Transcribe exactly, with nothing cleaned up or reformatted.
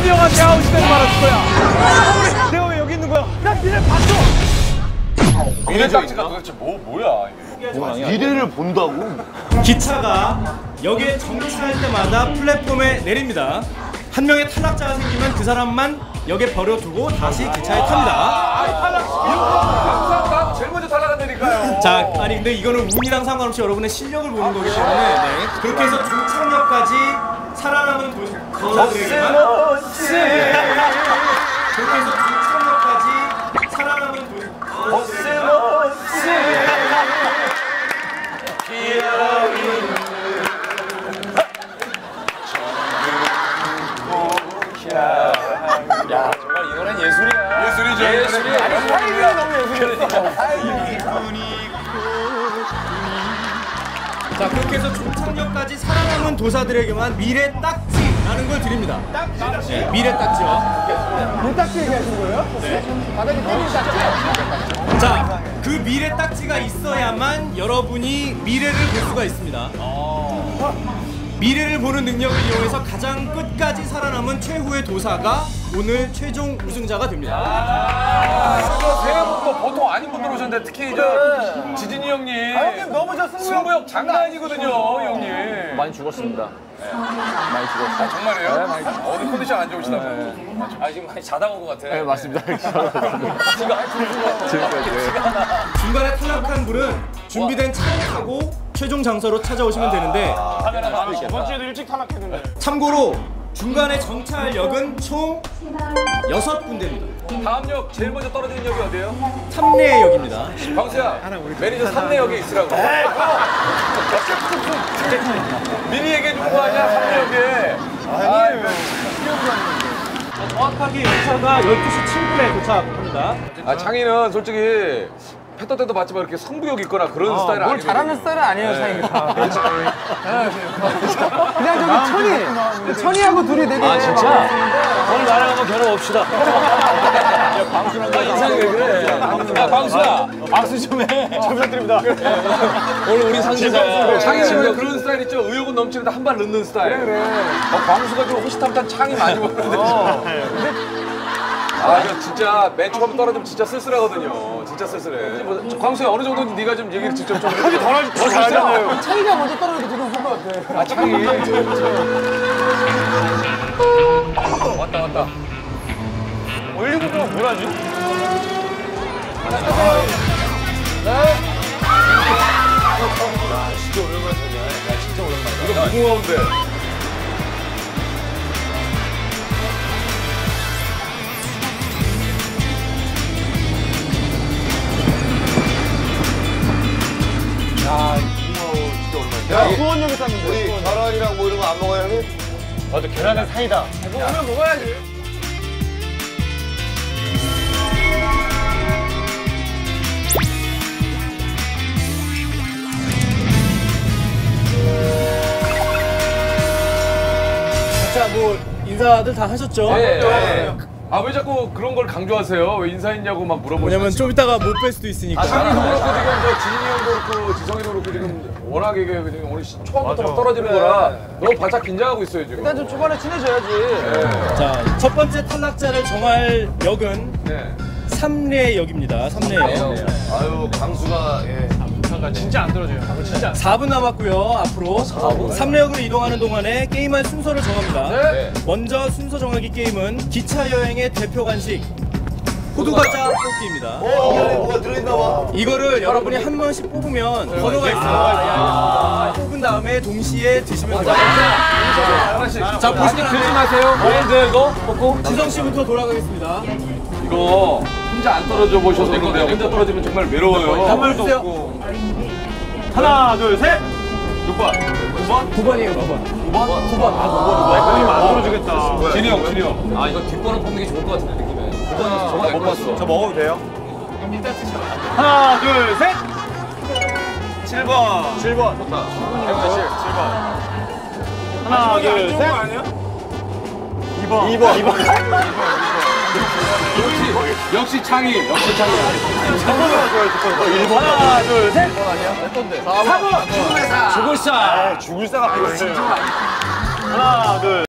민이 형한테 아웃이 되는 말았을 거야. 내가 왜 여기 있는 거야? 난 미래 봤어. 미래 딱지가 도대체 뭐 뭐야 이게? 미래를 본다고? 기차가 역에 정차할 때마다 플랫폼에 내립니다. 한 명의 탈락자가 생기면 그 사람만 역에 버려두고 다시 기차에 탑니다. 아, 탈락. 항상 제일 먼저 탈락한다니까요. 자, 아니 근데 이거는 운이랑 상관없이 여러분의 실력을 보는 거기 때문에 네. 그렇게 해서 중창역까지 살아남은 도사들에게만 그렇게 해서 중창역까지 살아남은 도사들에게만 야 정말 이 노래는 예술이야. 예술이죠. 예술이야. 타이밍이 너무 예술이야. 자, 그렇게 해서 중창역까지 살아남은 도사들에게만 미래 딱지라는 걸 드립니다. 딱지? 네, 미래 딱지요. 뭐 딱지 얘기하신 거예요? 네. 바닥에 때리는 딱지. 자, 그 미래 딱지가 있어야만 여러분이 미래를 볼 수가 있습니다. 미래를 보는 능력을 이용해서 가장 끝까지 살아남은 최후의 도사가 오늘 최종 우승자가 됩니다. 아, 이거 세 분도 보통 아닌 분들 오셨는데 특히 저 지진이 형님. 아, 형님 넘어졌어요. 승부욕 장난 아니거든요, 형님. 많이 죽었습니다. 네. 많이 죽었어요. 아, 정말이에요? 네, 많이 어, 오늘 컨디션 안 좋으시다고. 아, 지금 많이 자다 온 것 같아. 네, 맞습니다. 중간에 탈락한 분은 준비된 차를 타고 최종 장소로 찾아오시면 되는데 저번 주에도 일찍 탈락했는데. 참고로 중간에 정차할 역은 총 여섯 군데입니다. 다음 역 제일 먼저 떨어지는 역이 어디예요? 삼례 역입니다. 광수야, 매니저 삼례 역에 있으라고. 미리 얘기해 준 거 아니야, 삼례 역에. 아니에요. 정확하게 열차가 열두 시 칠 분에 도착합니다. 아, 창희는 솔직히 패턴 때도 봤지만 이렇게 승부욕 있거나 그런 스타일 아니에요. 뭘 잘하는 스타일은 아니에요, 사장님. 그냥 저기 천이, 천이하고 둘이 되게. 아, 진짜? 오늘 나랑 한번 결혼합시다. 야, 광수랑 나 인상이 왜 그래? 야, 광수야. 박수 좀 해. 잘 부탁드립니다. 오늘 우리 상대자. 창희는 그런 스타일 있죠? 의욕은 넘치는데 한 발 넣는 스타일. 그래, 그래. 어, 광수가 좀 호시탐탐 창이 많이 먹는데. 어. 아, 이거 진짜 맨 처음 떨어지면 진짜 쓸쓸하거든요. 진짜 쓸쓸해. 뭐, 광수야, 어느 정도는 네가 좀 얘기를 직접 좀 형이 더, 잘- 더 잘하잖아요. 차이가 먼저 떨어져도 되게 웃을 것 같아. 아, 창이. 왔다, 왔다. 올리고 그럼 뭘 하지? 이거 무궁화인데. 야, 구원역에 쌌는데. 우리 계란이랑 뭐 이런 거 안 먹어요, 형님? 맞아, 계란은 사이다. 이거 오면 먹어야지. 자, 뭐 인사들 다 하셨죠? 네. 네. 아, 왜 자꾸 그런 걸 강조하세요? 왜 인사했냐고 막 물어보시죠. 왜냐면 좀 이따가 못 뺄 수도 있으니까. 아, 창희도 그렇고 지금 저 지진이 형도 그렇고 지성이도 그렇고 지금 워낙에 이게 지금 오늘 처음부터 막 떨어지는 거라 너무 바짝 긴장하고 있어요 지금. 일단 좀 초반에 친해져야지. 네. 자, 첫 번째 탈락자를 정할 역은 네. 삼례 역입니다. 삼례 역. 아유, 광수가, 예. 진짜 안 떨어져요. 진짜. 사 분 남았고요. 앞으로 삼례 역으로 이동하는 동안에 게임할 순서를 정합니다. 네. 먼저 순서 정하기 게임은 기차 여행의 대표 간식 호두과자 뽑기입니다. 어, 안에 뭐가 들어있나 봐. 이거를 여러분이 한 번씩 뽑으면 번호가 있어요. 뽑은 다음에 동시에 드시면 됩니다. 하나씩. 자, 보시면 들지 마세요. 뭔데, 이거? 먹고? 지성 씨부터 돌아가겠습니다. 이거 혼자 안 떨어져 보셔서 그런데 혼자 떨어지면 정말 외로워요. 한번 주세요. 하나, 둘, 셋. 육 번. 구 번이에요, 구 번. 구 번? 구 번. 형님 안 떨어지겠다. 진이 형, 진이 형. 아, 이거 뒷번호 뽑는 게 좋을 것 같은데, 느낌에. 뒷번호 정말 못 봤어. 저 먹어도 돼요? 하나, 둘, 셋. 칠 번. 칠 번. 좋다. 칠 번. 하나, 둘, 셋. 이 번. 이 번. 이 번. 역시, 역시 창희. 역시 창희. 뒷번호가 좋아요, 뒷번호. 일 번. 하나, 둘, 셋. 일 번 아니야? 몇 번데? 사 번. 죽을 사. 죽을 사. 죽을 사가 아니고. 하나, 둘.